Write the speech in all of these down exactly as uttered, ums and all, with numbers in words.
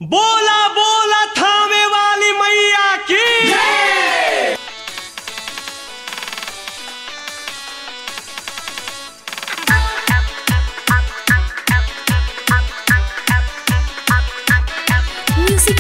बोला बोला थामे वाली मैया की म्यूजिक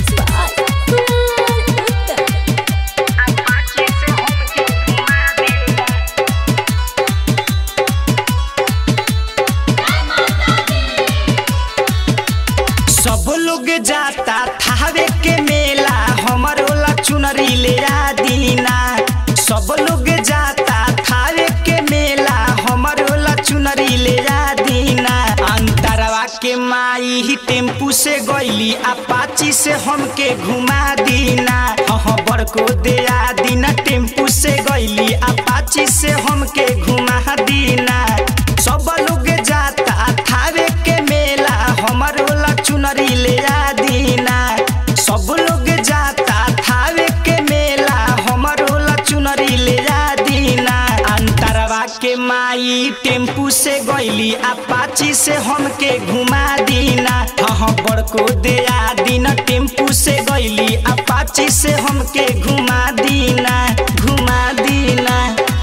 सब लोग जाता थावे के मेला हमारो ला चुनरी ले आ दीना। सब लोग जाता थावे के मेला हमारो ला चुनरी ले आ दीना। अंतरवा के माई ही टेम्पू से गईली अपाची से हमके घुमा दीना। हाँ बड़को दे आ दीना टेम्पू से गईली अपाची से हमके घुमा दीना। सब लोग जाता थावे के मेला हमारो ला चुनरी ले आ दीना। सब लोग जाता थावे के मेला हमारो ला चुनरी ले आ दीना। अंतरवा के माई टेम्पू से गईली अपाची से हमके घुमा दीना। हाँ बड़को दे आ दीना टेम्पू से गईली अपाची से हमके घुमा दीना घुमा दीना।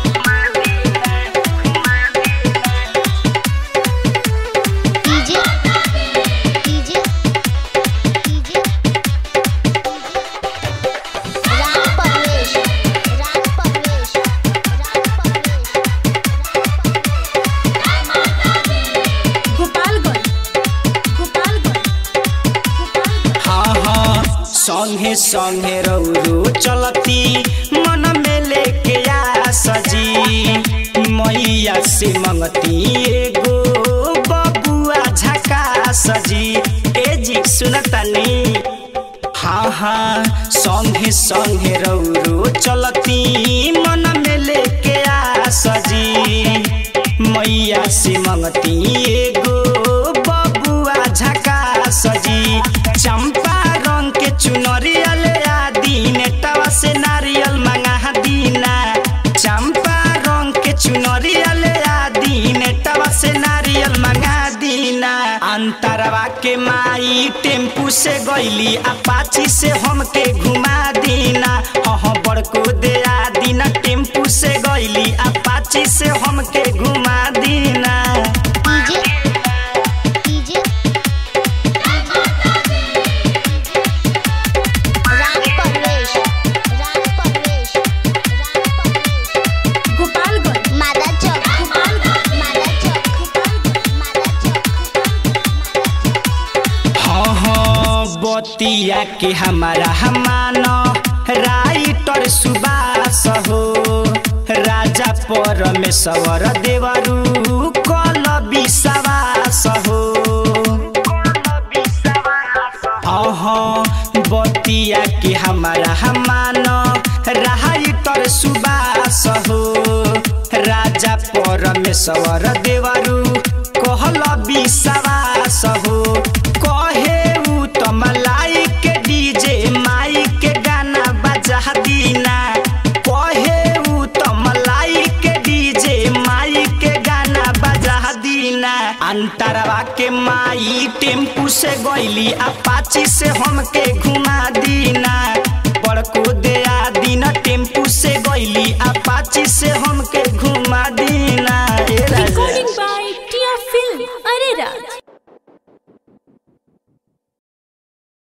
संगे संगे रौरो चलती मन में लेके आ सजी। मैया से मंगती एगो बबुआ झका सजी। ए जी सुनतनी हाँ हाँ संगे संगे रौरो चलती मन में लेके आ सजी। मैया से मंगती एगो बबुआ झका सजी। चंपा रंग के चुनरिया ले आ दीने तवा से नारियल मंगा दीना। चंपा रंग के चुनरिया ले आ दीने तवा से नारियल मंगा दीना। अंतरवा के माई टेम्पू से गईली अपाची से हमके घुमा दीना। हाँ बड़को दे आ दीना टेम्पू से गईली अपाची से हमके घुमा दीना। बतिया के हमारा हमानो राइटर सुबास हो। राजा परमेश्वर देवरू कल विश्वास हो। हाँ बतिया के हमारा हमानो राइटर सुबास हो। राजा परमेश्वर देवरू कहल विश्वास हो। कहे मलाई के डीजे माई के गाना बजा दीना। कहे उ तो मलाई के डीजे माई के गाना बजा दीना। अंतरवा के माई टेम्पू से गईली अपाची से हमके घुमा दीना। बड़को दे आ दीना टेम्पू से गईली अपाची से